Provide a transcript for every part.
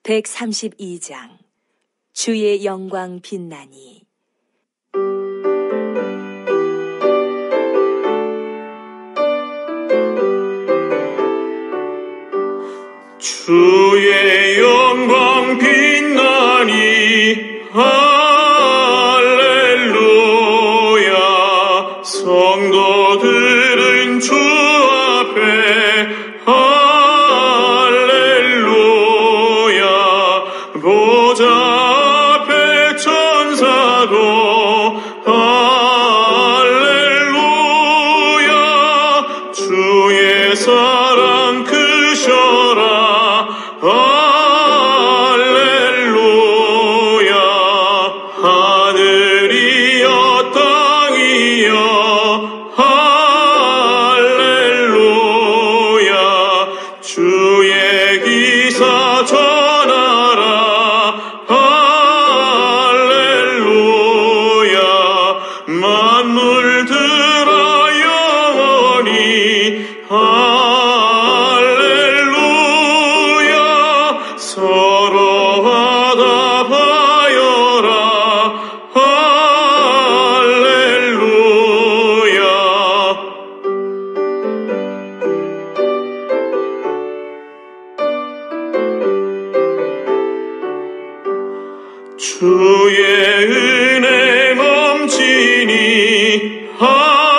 132장 주의 영광 빛나니. 주의 영광 빛나니 할렐루야. 성도들은 주 앞에 할렐루야. 보좌 앞에 천사도 할렐루야. 주의 사랑 크셔라 할렐루야. 하늘이여 땅이여 할렐루야. 주의 기사 전하라 할렐루야. 만물들아 영원히 할렐루야. 서로 하다 바여라 할렐루야. 주의 은혜 넘치니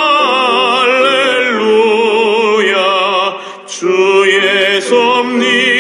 할렐루야. 주의 섭리